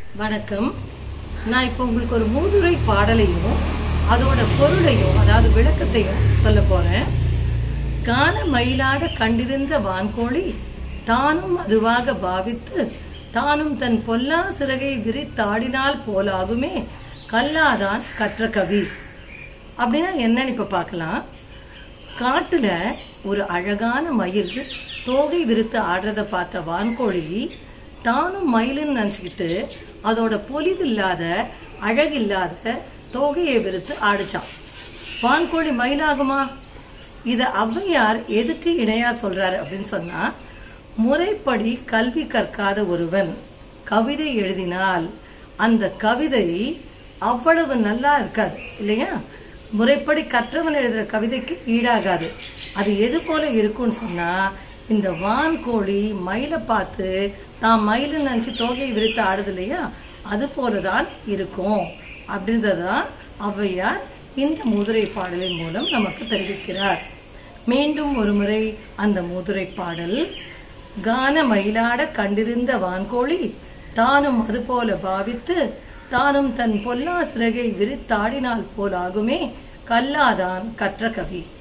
வணக்கம். நான் இப்போ உங்களுக்கு ஒரு மூதுரை பாடலையும் அதோட பொருளையும் அதாவது விளக்கத்தையும் சொல்ல போறேன். கான மயிலாட கண்டிருந்த வான்கோழி தானும் அதுவாக பாவித்து தானும் தன் பொல்லா சிறகை விரித்தாடினால் போலாகுமே கல்லாதான் கற்ற கவி. அப்படின்னா என்னன்னு இப்ப பார்க்கலாம். காட்டுல ஒரு அழகான மயில் தோகை விரித்து ஆடுறத பார்த்த வான்கோழி தானும் மயிலுன்னு நினைச்சுக்கிட்டு அதோட பொலிவில்லாத அழகில்லாத தோகையை விரித்து ஆடிச்சான். வான்கோழி மயிலாகுமா? இத ஔவையார் எதுக்கு இணையா சொல்றாரு அப்படின்னு சொன்னா, முறைப்படி கல்வி கற்காத ஒருவன் கவிதை எழுதினால் அந்த கவிதை அவ்வளவு நல்லா இருக்காது இல்லையா? முறைப்படி கற்றவன் எழுதுற கவிதைக்கு ஈடாகாது. அது எது போல இருக்கும்னு சொன்னா, இந்த வான்கோழி மயிலை பார்த்து தான் மயிலுன்னு நினைச்சு தோகையை விரித்து ஆடுது இல்லையா, அது போலதான் இருக்கும் அப்படின்றதான் ஔவையார் இந்த மூதுரை பாடலின் மூலம் நமக்கு தெரிவிக்கிறார். மீண்டும் ஒரு முறை அந்த மூதுரை பாடல். கான மயிலாட கண்டிருந்த வான்கோழி தானும் அது போல பாவித்து தானும் தன் பொல்லா சிறகை விரித்தாடினால் போலாகுமே கல்லாதான் கற்ற கவி.